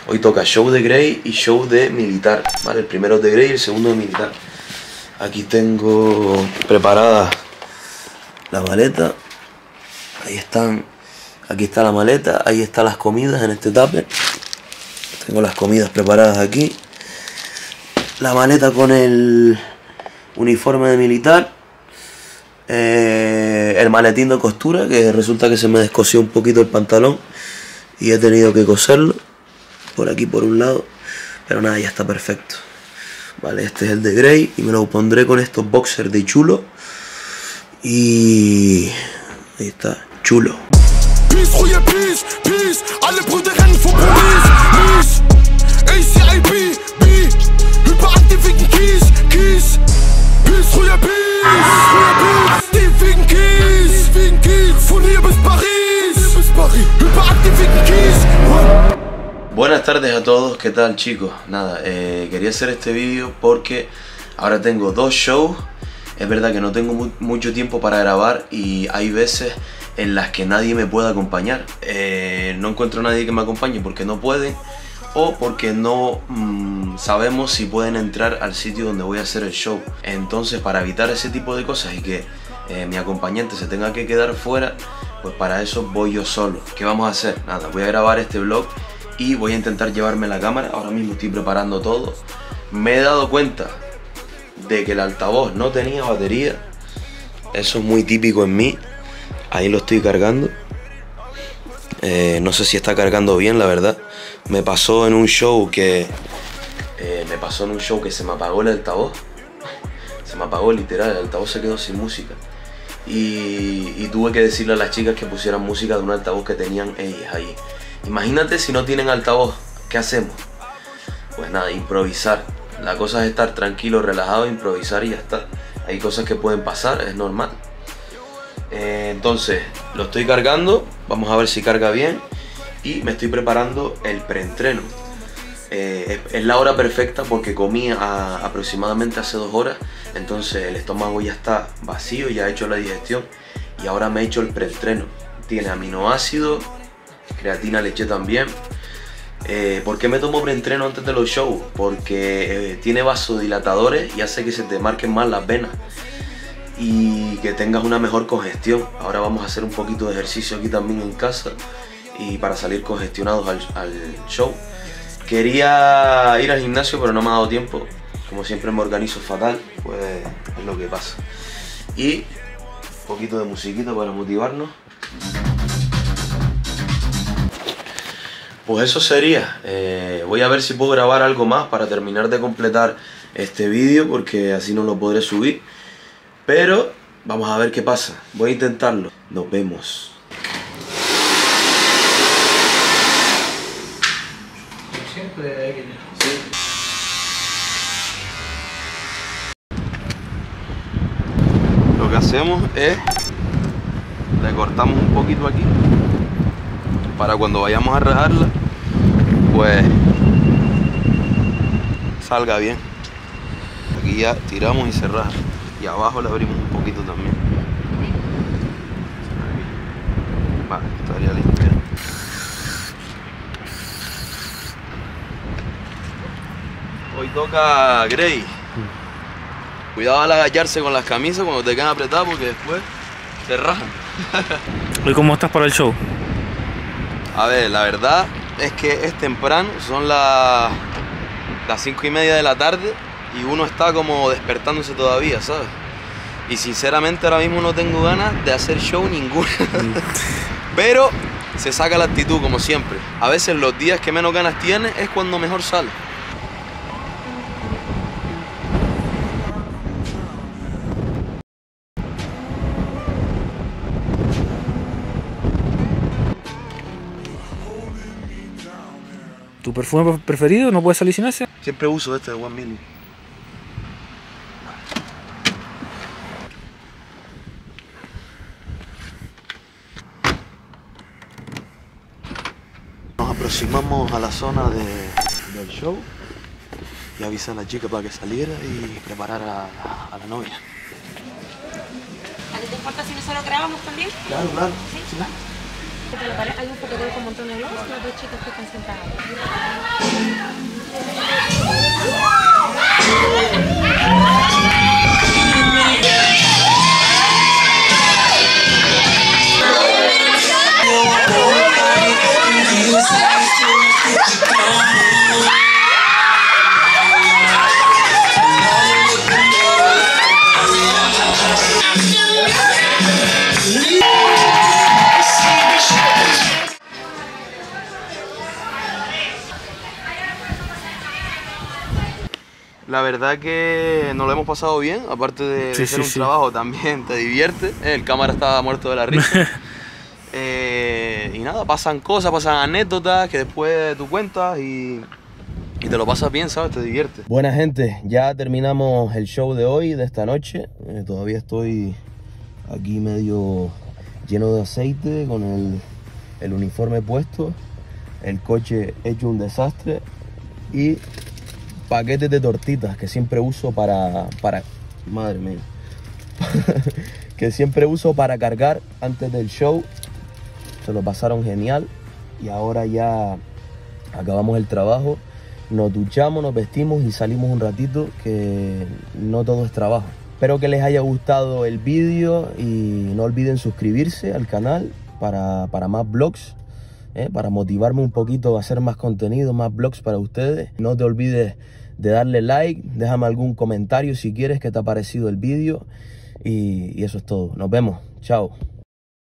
Hoy toca show de Grey y show de militar, ¿vale? El primero es de Grey y el segundo de militar. Aquí tengo preparada la maleta. Ahí están. Aquí está la maleta, ahí están las comidas en este tupper. Tengo las comidas preparadas aquí. La maleta con el uniforme de militar. El maletín de costura, que resulta que se me descosió un poquito el pantalón y he tenido que coserlo por aquí por un lado, pero nada, ya está perfecto. Vale, este es el de Grey y me lo pondré con estos boxers de chulo y ahí está, chulo. Buenas tardes a todos, ¿qué tal chicos? Nada, quería hacer este vídeo porque ahora tengo dos shows. Es verdad que no tengo mucho tiempo para grabar y hay veces en las que nadie me puede acompañar. No encuentro a nadie que me acompañe porque no pueden o porque no sabemos si pueden entrar al sitio donde voy a hacer el show. Entonces, para evitar ese tipo de cosas y que mi acompañante se tenga que quedar fuera, pues para eso voy yo solo. ¿Qué vamos a hacer? Nada, voy a grabar este vlog y voy a intentar llevarme la cámara. Ahora mismo estoy preparando todo. Me he dado cuenta de que el altavoz no tenía batería. Eso es muy típico en mí. Ahí lo estoy cargando. No sé si está cargando bien, la verdad. Me pasó en un show que se me apagó el altavoz. Se me apagó literal, el altavoz se quedó sin música. Y tuve que decirle a las chicas que pusieran música de un altavoz que tenían ellas ahí. Imagínate si no tienen altavoz, ¿qué hacemos? Pues nada, improvisar. La cosa es estar tranquilo, relajado, improvisar y ya está. Hay cosas que pueden pasar, es normal. Entonces, lo estoy cargando, vamos a ver si carga bien. Y me estoy preparando el preentreno. Es la hora perfecta porque comí aproximadamente hace 2 horas. Entonces el estómago ya está vacío, ya he hecho la digestión. Y ahora me he hecho el preentreno. Tiene aminoácidos, creatina, leche también. ¿Por qué me tomo preentreno antes de los shows? Porque tiene vasodilatadores y hace que se te marquen más las venas y que tengas una mejor congestión. Ahora vamos a hacer un poquito de ejercicio aquí también en casa y para salir congestionados al show. Quería ir al gimnasio pero no me ha dado tiempo. Como siempre me organizo fatal, pues es lo que pasa. Y un poquito de musiquita para motivarnos. Pues eso sería. Voy a ver si puedo grabar algo más para terminar de completar este vídeo, porque así no lo podré subir. Pero vamos a ver qué pasa. Voy a intentarlo. Nos vemos. Siempre hay que... Sí. Lo que hacemos es... le cortamos un poquito aquí para cuando vayamos a rajarla, pues salga bien. Aquí ya tiramos y se raja. Y abajo le abrimos un poquito también. Vale, estaría limpia. Hoy toca Grey. Cuidado al agacharse con las camisas cuando te quedan apretadas porque después te rajan. ¿Y cómo estás para el show? A ver, la verdad es que es temprano, son las 5:30 de la tarde y uno está como despertándose todavía, ¿sabes? Y sinceramente ahora mismo no tengo ganas de hacer show ninguno. Pero se saca la actitud como siempre. A veces los días que menos ganas tienes es cuando mejor sale. ¿Tu perfume preferido? ¿No puedes salir sin ese? Siempre uso este de 1 Million. Nos aproximamos a la zona del show y avisé a la chica para que saliera y preparara a la novia. ¿A ti te importa si nosotros grabamos también? Claro, claro. ¿Sí? ¿Sí? Hay un fotocall con un montón de globos, las 2 chicas que están sentadas. La verdad que nos lo hemos pasado bien, aparte de ser un trabajo también te divierte. El cámara estaba muerto de la risa. Y nada, pasan cosas, pasan anécdotas que después tú cuentas y te lo pasas bien, ¿sabes? Te diviertes. Buena gente, ya terminamos el show de hoy, de esta noche. Todavía estoy aquí medio lleno de aceite con el uniforme puesto. El coche hecho un desastre. Y paquetes de tortitas que siempre uso para madre mía. Que siempre uso para cargar antes del show. Se lo pasaron genial. Y ahora ya acabamos el trabajo. Nos duchamos, nos vestimos y salimos un ratito, que no todo es trabajo. Espero que les haya gustado el vídeo y no olviden suscribirse al canal para más vlogs, para motivarme un poquito a hacer más contenido, más vlogs para ustedes. No te olvides de darle like, déjame algún comentario si quieres que te ha parecido el vídeo y eso es todo. Nos vemos, chao.